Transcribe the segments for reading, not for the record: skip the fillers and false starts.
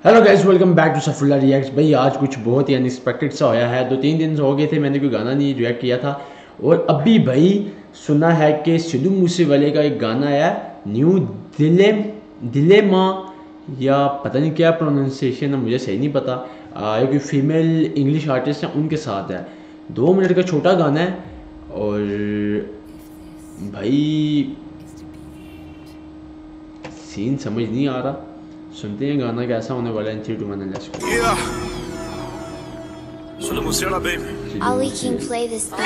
Hello guys, welcome back to Safulla reacts. भाई आज कुछ बहुत ही अनएक्सपेक्टेड सा होया है। 2-3 दिन हो गए थे मैंने कोई गाना नहीं रिएक्ट किया था, और अभी भाई सुना है कि सिद्धू मूसेवाले का एक गाना आया न्यू दिले दिले माँ, या पता नहीं क्या प्रोनाउंसिएशन है, मुझे सही नहीं पता। ये कोई फीमेल इंग्लिश आर्टिस्ट है, उनके साथ है। 2 मिनट का छोटा गाना है, और भाई सीन समझ नहीं आ रहा। सुनते हैं गाना कैसा होने वाला है। 3, 2, 1 let's go. Ollie King play this thing.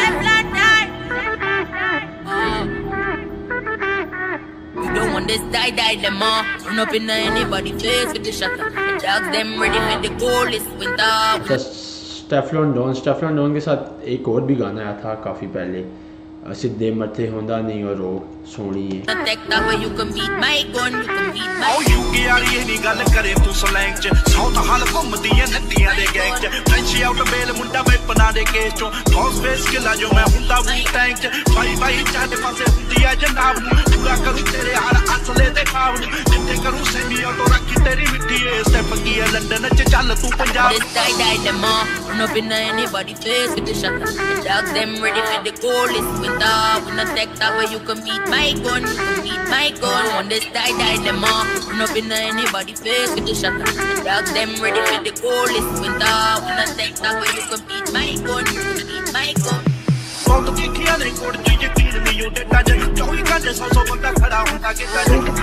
You don't want this die them all. Run up in anybody face with the shutter. The dogs them ready for the goal is winter. Stefflon Don के साथ एक और भी गाना आया था काफ़ी पहले, सिद्धे मथे होंदा नहीं और रो सोनी है। You can beat my gun, you can beat my ਓ ਯੂਕੇ ਵਾਲੀ ਇਹ ਨਹੀਂ ਗੱਲ ਕਰੇ ਤੂੰ ਸਲੈਂਗ ਚ ਸੌਤ ਹਾਲ ਘੁੰਮਦੀਆਂ ਨੱਤੀਆਂ ਦੇ ਗੈਂਗ ਚ ਫ੍ਰੈਂਚ ਆਊਟ ਬੇਲ ਮੁੰਡਾ ਵੈਪਨਾਂ ਦੇ ਕੇਸ ਚੋਂ ਫੌਸ ਫੇਸ ਕਿਲਾ ਜੋ ਮੈਂ ਹੁੰਦਾ ਵੂ ਟੈਂਕ ਚ ਬਾਈ ਬਾਈ ਚਾਹੇ ਪਾਸੇ ਹੁੰਦੀ ਆ ਜਨਾਬ ਨੂੰ ਪੂਰਾ ਕਰੂ ਤੇਰੇ ਹਰ ਅਸਲੇ ਤੇ ਖਾਬ ਨੂੰ ਜਿੱਥੇ ਕਰੂ ਸੈਮੀ ਆਟੋ ਰੱਖੀ ਤੇਰੀ ਮਿੱਠੀ ਏ ਸਟੈਪ ਕੀ ਆ ਲੰਡਨ ਚ ਚੱਲ ਤੂੰ Punjab this die them all. Run up in anybody face with the shutter. The dogs them ready for the goal is winter. When I take that way you can beat my gun, you can beat my gun. On this die them all. Run up in anybody face with the shutter. The dogs them ready for the goal is winter. When I take that way you can beat my gun, you can beat my gun. ਬਹੁਤ ਕੀਠੀਆਂ ਨੇ ਕੋੜ ਚ ਯਕੀਨ ਨਹੀਂ ਉਹ ਡੱਟਾ ਚ 24 ਘੰਟੇ 100 ਬੰਦਾ ਖੜਾ ਹੁੰਦਾ ਕਿੱਦਾਂ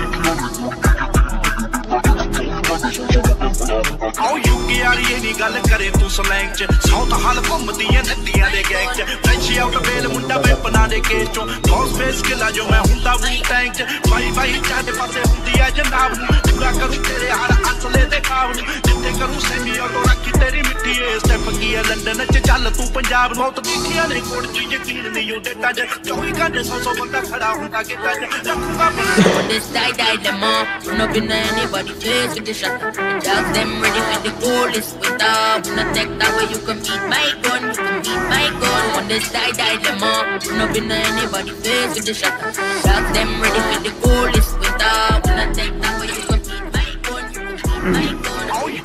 ਓ ਯੂਕੇ ਵਾਲੀ ਇਹ ਨਹੀਂ ਗੱਲ ਕਰੇ ਤੂੰ ਸਲੈਂਗ ਚ ਸੌਤ ਹਾਲ ਘੁੰਮਦੀਆਂ ਨੱਤੀਆਂ ਦੇ ਗੈਂਗ ਚ ਫ੍ਰੈਂਚ ਆਊਟ ਬੇਲ ਮੁੰਡਾ ਵੈਪਨਾਂ ਦੇ ਕੇਸ ਚੋਂ ਫੌਸ ਫੇਸ ਕਿਲਾ ਜੋ ਮੈਂ ਹੁੰਦਾ ਵੂ ਟੈਂਕ ਚ ਬਾਈ ਬਾਈ ਚਾਹੇ ਪਾਸੇ ਹੁੰਦੀ ਆ ਜਨਾਬ ਨੂੰ ਪੂਰਾ ਕਰੂ ਤੇਰੇ ਹਰ ਅਸਲੇ ਤੇ ਖਾਬ ਨੂੰ ਜਿੱਥੇ ਕਰੂ ਸੈਮੀ ਆਟੋ ਰੱਖੀ ਤੇਰੀ ਮਿੱਠੀ ਏ ਸਟੈਪ ਕੀ ਆ ਲੰਡਨ ਚ ਚੱਲ ਤੂੰ ਪੰਜਾਬ ਨੂੰ ਬਹੁਤ ਕੀਠੀਆਂ ਨੇ ਕੋੜ ਚ ਯਕੀਨ ਨਹੀਂ ਉਹ ਡੱਟਾ ਚ 24 ਘੰਟੇ 100 ਬੰਦਾ ਖੜਾ ਹੁੰਦਾ ਕਿੱਦਾਂ ਚ ਰੱਖੂਗਾ On this die them all. Run up in anybody face with the shutter. The dogs them ready for the goal is winter. When I take that way you can beat my gun, you can beat my gun. On this die them all. Run up in anybody face with the shutter. The dogs them ready for the goal is winter. When I take that way you can beat my gun, you can beat my gun.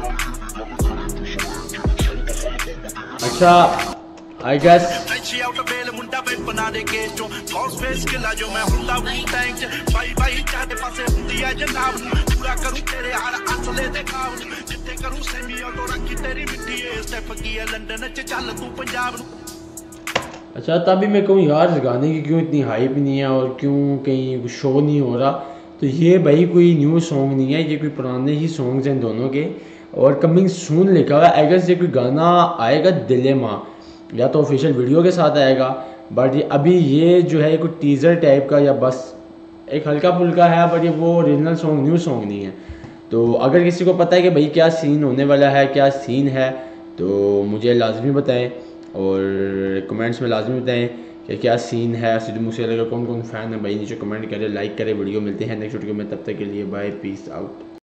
अच्छा I guess French out ਬੇਲ ਮੁੰਡਾ ਵੈਪਨਾਂ ਦੇ case ਚੋਂ FOSS face ਕਿਲਾ ਜੋ ਮੈਂ ਹੁੰਦਾ ਵੂ ਟੈਂਕ ਚ ਬਾਈ ਬਾਈ ਚਾਹੇ ਪਾਸੇ ਹੁੰਦੀ ਆ ਜਨਾਬ ਨੂੰ ਪੂਰਾ ਕਰੂ ਤੇਰੇ ਹਰ ਅਸਲੇ ਤੇ ਖਾਬ ਨੂੰ ਜਿੱਥੇ ਕਰੂ ਸੈਮੀ ਆਟੋ ਰੱਖੀ ਤੇਰੀ ਮਿੱਠੀ ਏ ਸਟੈਪ ਕੀ ਆ ਲੰਡਨ ਚ ਚੱਲ ਤੂੰ ਪੰਜਾਬ ਨੂੰ। अच्छा तभी मैं कहूँ यार इस गाने की क्यों इतनी हाइप नहीं है और क्यों कहीं शो नहीं हो रहा। तो ये भाई कोई न्यू सॉन्ग नहीं है, ये कोई पुराने ही सॉन्ग्स हैं दोनों के, और कमिंग सून लिखा हुआ है। आई गेस ये कोई गाना आएगा दिले माँ, या तो ऑफिशियल वीडियो के साथ आएगा, बट ये अभी ये जो है कोई टीज़र टाइप का या बस एक हल्का फुल्का है, बट ये वो ओरिजिनल सॉन्ग न्यू सॉन्ग नहीं है। तो अगर किसी को पता है कि भाई क्या सीन होने वाला है, क्या सीन है, तो मुझे लाजमी बताएं, और कमेंट्स में लाजमी बताएं कि क्या सीन है। सिद्धू मूसेवाले का कौन कौन फ़ैन है भाई, नीचे कमेंट करें, लाइक करें वीडियो। मिलते हैं नेक्स्ट वीडियो में, तब तक के लिए बाय, पीस आउट।